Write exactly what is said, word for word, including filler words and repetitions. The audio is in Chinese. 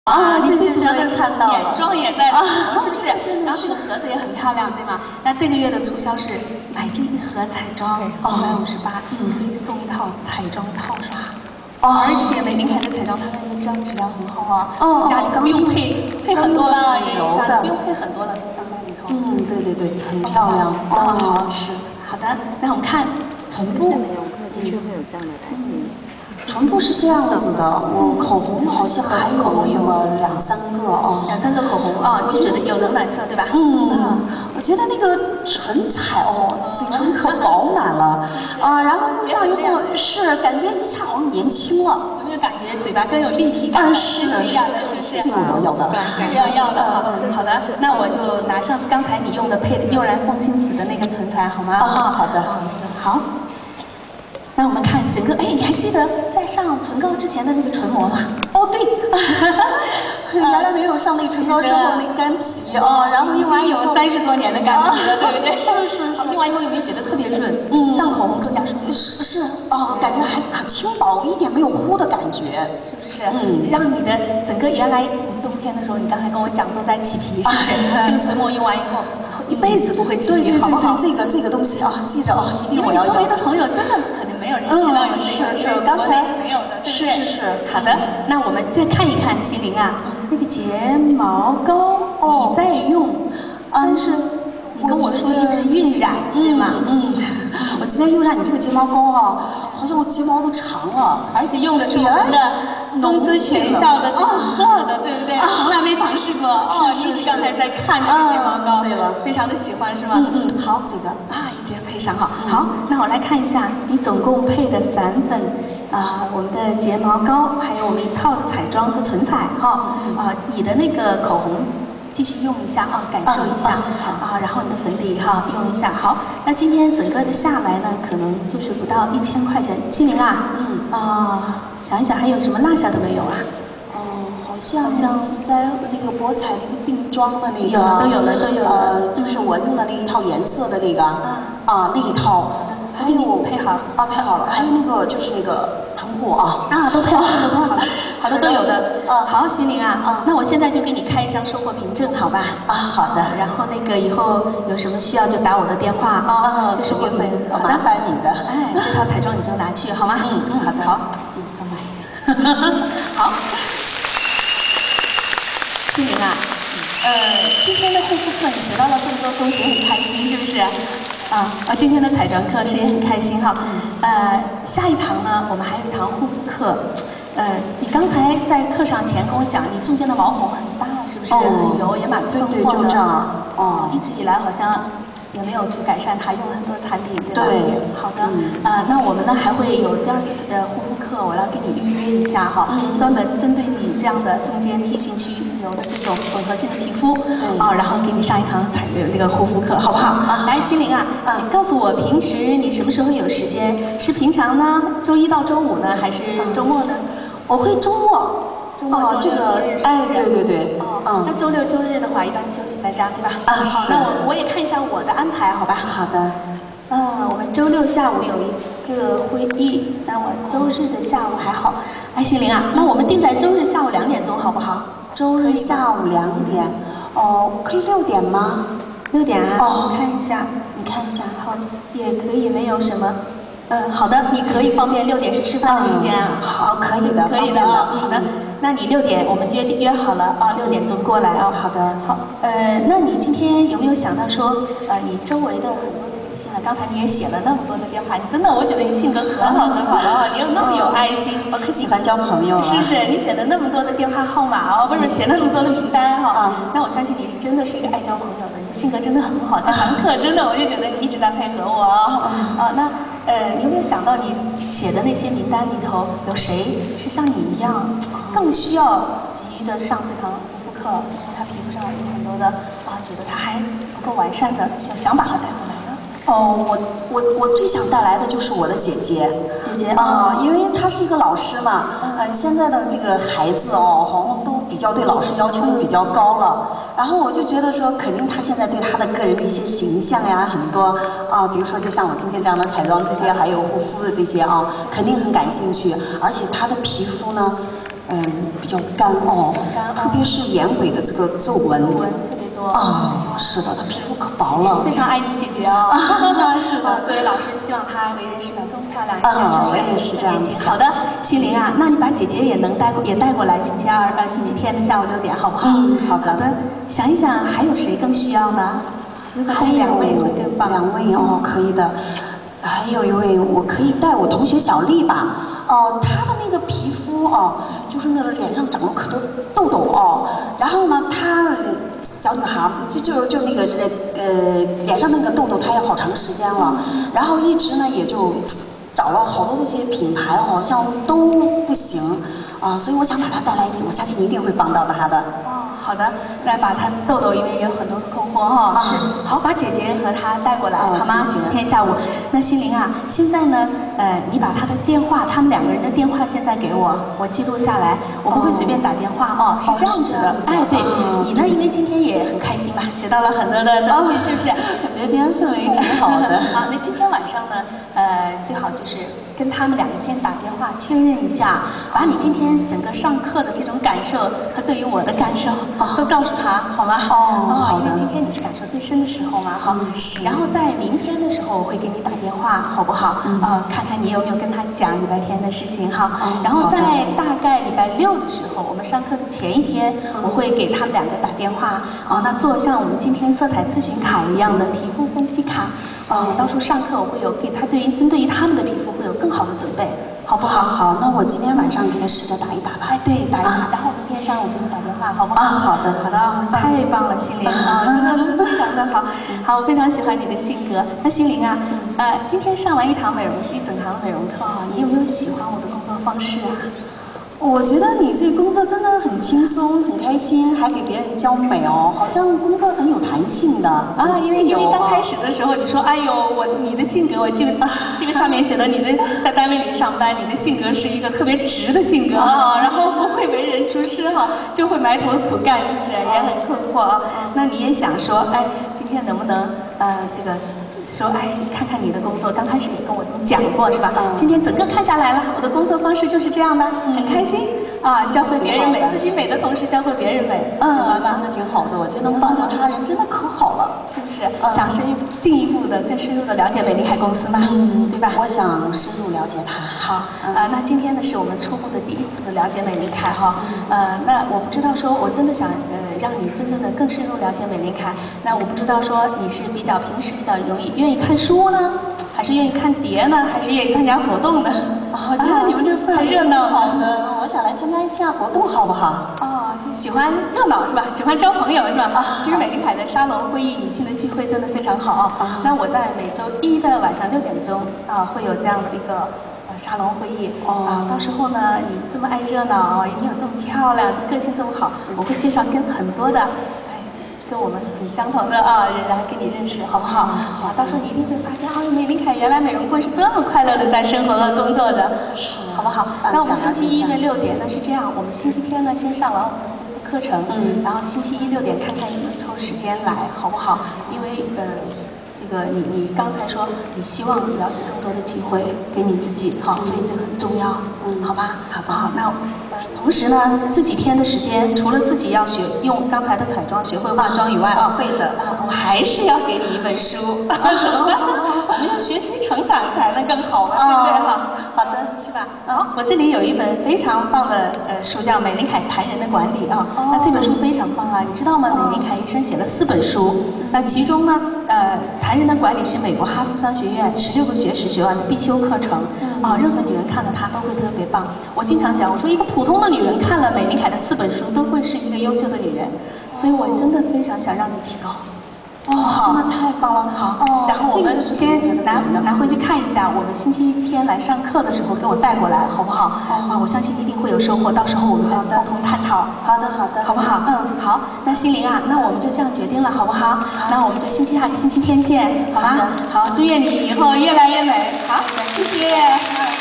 啊，你最喜欢的看到眼妆也在里头，是不是？然后这个盒子也很漂亮，对吗？那这个月的促销是买这一盒彩妆一百五十八，可以送一套彩妆套刷。哦，而且美林凯的彩妆它的那个胶质量很好啊，哦，家里可不用配配很多了， 柔的， 不用配很多了，放在里头。 嗯，对对对，很漂亮。 哦，是。好的，那我们看唇部。 美容课的确会有这样的产品。 唇部是这样子的，我口红好像还有那么两三个哦， 两三个口红哦，这是有冷暖色对吧？ 嗯，我觉得那个唇彩哦，嘴唇可饱满了啊，然后用上以后是感觉一下好像年轻了， 有没有感觉嘴巴更有立体感？ 嗯，是的， 是的，是不是？ 这个我要的， 要要的哈。好的，那我就拿上刚才你用的配的悠然凤青紫的那个唇彩好吗？ 啊，好的， 好。那我们看整个，哎，你还记得在上唇膏之前的那个唇膜吗？ 哦，对，原来没有上那个唇膏之后那干皮哦，然后用完有三十多年的干皮了，对不对？ 是是是。 用完以后有没有觉得特别润？嗯，上口红更加舒服。 是是哦，感觉还可轻薄，一点没有糊的感觉， 是不是？嗯，让你的整个原来我们冬天的时候，你刚才跟我讲都在起皮，是不是？这个唇膜用完以后，一辈子不会起皮，好不好？ 这个这个东西啊，记着啊，一定我要有。周围的朋友真的可能没有人知道有这个， 是是，刚才是没有的， 是是是。 好的，那我们再看一看麒麟啊，那个睫毛膏你在用，但是你跟我说一直晕染，对吗？ 嗯，我今天用上你这个睫毛膏哈，好像我睫毛都长了， 而且用的是我们的东姿全效的紫色的，对不对？从来没尝试过。哦，你一直刚才在看这个睫毛膏， 对了， 非常的喜欢是吗？ 嗯嗯，好，这个啊，已经配上好。好，那我来看一下，你总共配的散粉。啊、呃，我们的睫毛膏，还有我们一套的彩妆和唇彩哈，啊、呃，你的那个口红继续用一下啊，感受一下啊，然后你的粉底哈用一下。好，那今天整个的下来呢，可能就是不到一千块钱。麒麟啊，嗯啊、呃，想一想还有什么落下的没有啊？ 哦，好像像在那个博彩那个定妆的那个， 有都有了都有了， 呃，就是我用的那一套颜色的那个啊，那一套。还有我配好啊，配好了。还有那个就是那个唇护啊， 啊，都配好了，都配好了，好的都有的。呃，好，麒麟啊，啊，那我现在就给你开一张售货凭证，好吧？ 啊，好的。 然后那个以后有什么需要就打我的电话啊，这是我会麻烦你的。 哎，这套彩妆你就拿去好吗？ 嗯嗯，好的。 好，嗯，再买一个。好，麒麟啊，呃，今天的护肤课你学到了这么多东西，很开心是不是？啊，啊，今天的彩妆课是也很开心哈。呃，下一堂呢，我们还有一堂护肤课。呃，你刚才在课上前跟我讲，你中间的毛孔很大，是不是？很油，也蛮困惑的。 对对，就这样。 哦，一直以来好像也没有去改善它，用了很多产品，对吧？ 对。 好的。呃，那我们呢还会有第二次的护肤课，我要给你预约一下哈，专门针对你这样的中间 T 型区域有的这种混合性的皮肤，啊，然后给你上一堂彩这个护肤课，好不好？来，麒麟啊，你告诉我平时你什么时候有时间？是平常呢？周一到周五呢？还是周末呢？ 我会周末。哦，这个，哎，对对对。 哦，那周六周日的话，一般休息在家，对吧？啊，好，那我我也看一下我的安排，好吧？ 好的。 嗯，我们周六下午有一个会议，那我周日的下午还好。哎，麒麟啊，那我们定在周日下午两点钟，好不好？ 周日下午两点，哦，可以六点吗？ 六点啊？ 哦， 我看一下， 你看一下， 好，也可以，没有什么。嗯，好的，你可以方便六点是吃饭的时间啊？ 嗯、好，可以的， 可以的啊。好的，那你六点我们约约好了啊，六点钟过来啊。 好的。 好，呃，那你今天有没有想到说，呃，你周围的很多的女性呢？刚才你也写了那么多的电话，你真的，我觉得你性格很好很好的啊，你又那么有爱心， 我可喜欢交朋友了。 是不是？你写了那么多的电话号码哦，不是写了那么多的名单哈。啊。那我相信你是真的是一个爱交朋友的，你性格真的很好。这堂课真的，我就觉得你一直在配合我啊。啊，那。呃，你有没有想到你写的那些名单里头有谁是像你一样更需要急于的上这堂护肤课，因为他皮肤上有很多的啊，觉得他还不够完善的，想想把它带回来呢？ 哦，我我我最想带来的就是我的姐姐， 姐姐啊、呃，因为她是一个老师嘛，呃，现在的这个孩子哦，好像都比较对老师要求都比较高了，然后我就觉得说，肯定她现在对她的个人的一些形象呀，很多啊、呃，比如说就像我今天这样的彩妆这些，还有护肤的这些啊，肯定很感兴趣，而且她的皮肤呢。 嗯，比较干哦，特别是眼尾的这个皱纹。 皱纹特别多。 啊，是的，她皮肤可薄了。 非常爱你姐姐哦。是的。作为老师，希望她为人师表更漂亮一些，是不是？ 我也是这样子。 好的，心灵啊，那你把姐姐也能带过，也带过来，星期二呃星期天的下午六点，好不好？ 嗯，好的。 好的，想一想还有谁更需要呢？如果带两位会更棒。 两位哦，可以的。还有一位，我可以带我同学小丽吧。哦，她的那个皮肤哦，就是那个脸上长了可多痘痘哦。然后呢，她小女孩就就就那个呃脸上那个痘痘，她也好长时间了。然后一直呢也就找了好多那些品牌，好像都不行啊。所以我想把她带来，我相信你一定会帮到她的。 哦，好的，来把她痘痘，因为也有很多困惑哈。是，好，把姐姐和她带过来，好吗？星期天下午。那心灵啊，现在呢，呃，你把她的电话，他们两个人的电话现在给我，我记录下来，我不会随便打电话哦，是这样子的。哎，对，你呢，因为今天也很开心嘛，学到了很多的东西，是不是？ 我觉得今天氛围挺好的。 好，那今天晚上呢，呃，最好就是跟他们两个先打电话确认一下，把你今天整个上课的这种感受和对于我的感受都告诉他，好吗？ 哦，好的。 因为今天你是感受最深的时候嘛，好。然后在明天的时候我会给你打电话，好不好？呃，看看你有没有跟他讲礼拜天的事情哈。然后在大概礼拜六的时候，我们上课的前一天，我会给他们两个打电话，啊，那做像我们今天色彩咨询卡一样的皮肤分析卡。哦，到时候上课我会有给他对于针对于他们的皮肤会有更好的准备，好不好？ 好，那我今天晚上给他试着打一打吧。 哎，对，打一打，然后明天上午给你打电话，好不好？ 啊，好的， 好的，太棒了，心灵啊，真的非常的好，好，我非常喜欢你的性格。那心灵啊，呃，今天上完一堂美容一整堂美容课啊，你有没有喜欢我的工作方式啊？ 我觉得你这工作真的很轻松，很开心，还给别人教美哦，好像工作很有弹性的啊。因为因为刚开始的时候你说，哎呦，我你的性格，我记得这个上面写的，你的在单位里上班，你的性格是一个特别直的性格啊，然后不会为人处事哈，就会埋头苦干，是不是？也很困惑啊。那你也想说，哎，今天能不能呃这个？说哎，看看你的工作，刚开始也跟我这么讲过，是吧？嗯、今天整个看下来了，我的工作方式就是这样的，很开心啊，教会别人美，自己美的同时教会别人美， 嗯，真的挺好的，我觉得能帮助他人真的可好了， 是不是？嗯、想深进一步的、更深入的了解美林海公司吗？嗯，对吧？ 我想深入了解他。 好，啊、嗯呃，那今天呢是我们初步的第一次的了解美林凯哈，呃，那我不知道说，我真的想呃让你真正的更深入了解美林凯，那我不知道说你是比较平时比较容易愿意看书呢，还是愿意看碟呢，还是愿意参加活动呢？ 我觉得你们这氛围热闹好的，我想来参加一下活动，好不好？ 哦，喜欢热闹是吧？喜欢交朋友是吧？啊，其实美林凯的沙龙会议、女性的聚会真的非常好啊。那我在每周一的晚上六点钟啊，会有这样的一个呃沙龙会议啊。到时候呢，你这么爱热闹，一定有这么漂亮，个性这么好，我会介绍跟很多的。跟我们很相同的啊人来跟你认识，好不好？好，到时候你一定会发现，啊，美林凯原来美容柜是这么快乐的在生活和工作的，好不好？那我们星期一的六点呢是这样，我们星期天呢先上完我们的恢复课程，嗯，然后星期一六点看看你们抽时间来，好不好？因为呃。这个你你刚才说你希望了解更多的机会给你自己，好，所以这个很重要，嗯，好吧，好吧，好，那呃同时呢，这几天的时间，除了自己要学用刚才的彩妆学会化妆以外，啊，会的，啊，我还是要给你一本书，怎么办？我们要学习成长才能更好嘛，对不对？哈，好的，是吧？好，我这里有一本非常棒的呃书，叫《美林凯谈人的管理》啊，那这本书非常棒啊，你知道吗？美林凯医生写了四本书，那其中呢，呃，谈人的管理是美国哈佛商学院十六个学时学完的必修课程啊，任何女人看了它都会特别棒。我经常讲，我说一个普通的女人看了美林凯的四本书，都会是一个优秀的女人，所以我真的非常想让你提高。 哦，真的太棒了！好， 哦，然后我们先拿拿回去看一下，我们星期天来上课的时候给我带过来，好不好？啊，我相信一定会有收获，到时候我们再共同探讨。 好的，好的， 好不好？嗯，好。那心灵啊，那我们就这样决定了，好不好？那我们就星期二、星期天见，好吗？好，祝愿你以后越来越美。好，谢谢。